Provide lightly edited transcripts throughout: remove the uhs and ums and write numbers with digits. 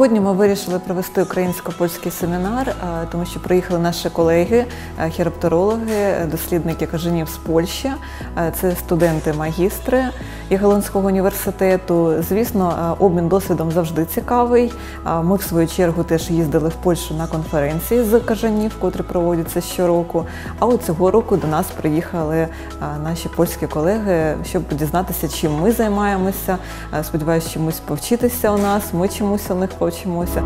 Сьогодні ми вирішили провести українсько-польський семінар, тому що приїхали наші колеги, хіроптерологи, дослідники кажанів з Польщі. Це студенти-магістри Ягелонського університету. Звісно, обмін досвідом завжди цікавий. Ми, в свою чергу, теж їздили в Польщу на конференції з кажанів, котрі проводяться щороку. А от цього року до нас приїхали наші польські колеги, щоб дізнатися, чим ми займаємося. Сподіваюся, чомусь повчитися у нас, ми чомусь у них повчимося.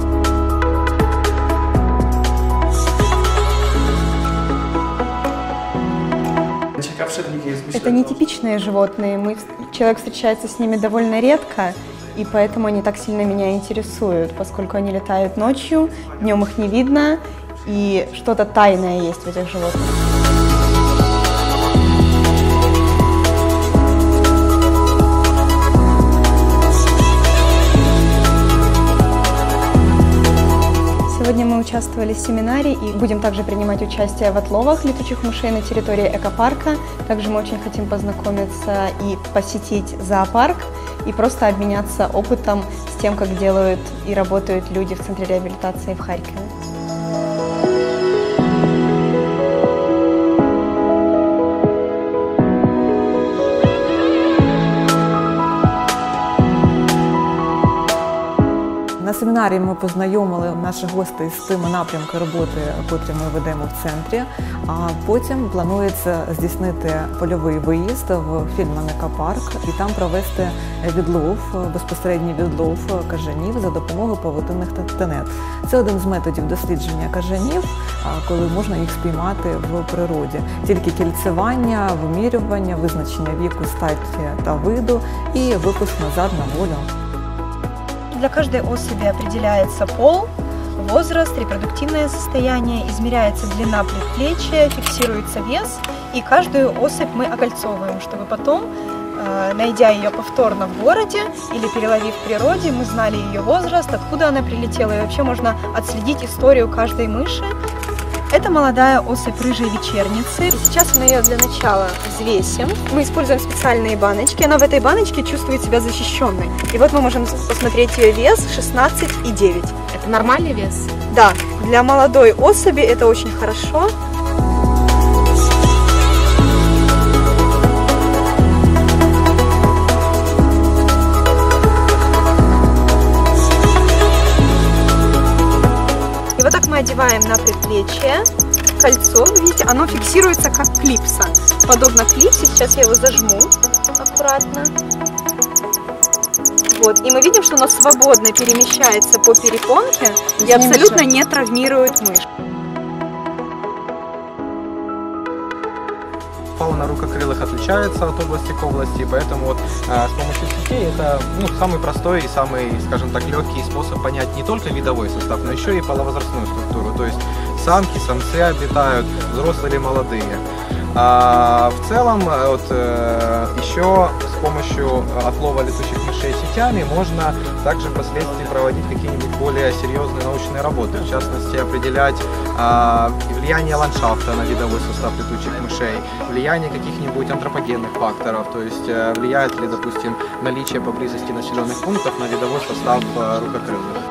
Это нетипичные животные, человек встречается с ними довольно редко, и поэтому они так сильно меня интересуют, поскольку они летают ночью, днем их не видно, и что-то тайное есть в этих животных. Сегодня мы участвовали в семинаре и будем также принимать участие в отловах летучих мышей на территории экопарка. Также мы очень хотим познакомиться и посетить зоопарк и просто обменяться опытом с тем, как делают и работают люди в Центре реабилитации в Харькове. На семінарі ми познайомили наших гостей з тими напрямками роботи, котрі ми ведемо в центрі, а потім планується здійснити польовий виїзд в Фільман-екопарк і там провести відлов, безпосередній відлов кажанів за допомогою павутинних тенет. Це один з методів дослідження кажанів, коли можна їх спіймати в природі. Тільки кільцевання, вимірювання, визначення віку, статі та виду і випуск назад на волю. Для каждой особи определяется пол, возраст, репродуктивное состояние, измеряется длина предплечья, фиксируется вес, и каждую особь мы окольцовываем, чтобы потом, найдя ее повторно в городе или переловив в природе, мы знали ее возраст, откуда она прилетела, и вообще можно отследить историю каждой мыши. Это молодая особь рыжей вечерницы. И сейчас мы ее для начала взвесим. Мы используем специальные баночки. Она в этой баночке чувствует себя защищенной. И вот мы можем посмотреть ее вес 16,9. Это нормальный вес? Да, для молодой особи это очень хорошо. И вот так мы одеваем на предплечье кольцо, видите, оно фиксируется как клипса. Подобно клипсе, сейчас я его зажму аккуратно. Вот, и мы видим, что оно свободно перемещается по перепонке и абсолютно не травмирует мышь. Фауна рукокрылых отличается от области к области, поэтому вот с помощью сетей это самый простой и самый, скажем так, легкий способ понять не только видовой состав, но еще и половозрастную структуру, то есть самки, самцы обитают, взрослые или молодые. В целом, вот, еще с помощью отлова летучих мышей сетями можно также впоследствии проводить какие-нибудь более серьезные научные работы, в частности определять влияние ландшафта на видовой состав летучих мышей, влияние каких-нибудь антропогенных факторов, то есть влияет ли, допустим, наличие поблизости населенных пунктов на видовой состав рукокрылых.